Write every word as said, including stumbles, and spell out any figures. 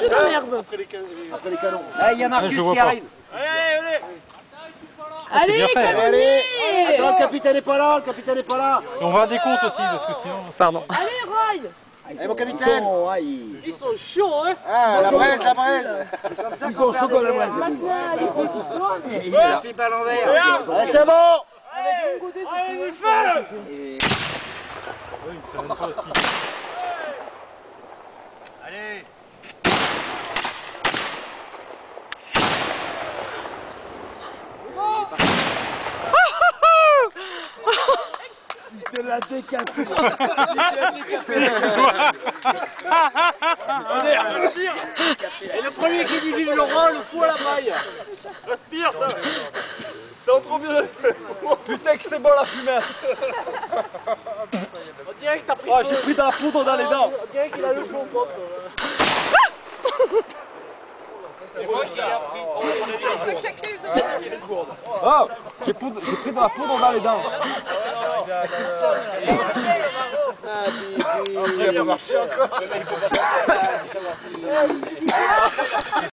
c'est la merde. Après les canons. Là, il y a Marcus qui arrive. Allez, Allez, canonnier. allez. Attends, le capitaine n'est pas là, le capitaine n'est pas là. On va à des comptes aussi, parce que sinon... Pardon. Allez, Roy. Allez, mon capitaine. Ils sont chauds, hein. Ah, la braise, la braise. Ils sont chauds comme la braise. Il est là. Pipe à l'envers. Allez, c'est bon. Allez, du feu. Et- Oui, ils prennent pas aussi. Allez. Il te l'a décapé. Et le premier qui dit vive Laurent, le fou à la paille. Respire ça. C'est trop bien. Putain que c'est bon la fumée. On dirait que t'as pris. Oh, j'ai pris de la poudre dans les dents. On dirait qu'il a le chaud au propre. C'est moi qui ai appris. Oh, j'ai poudre- j'ai pris de la poudre dans les dents. Il a pas marché encore.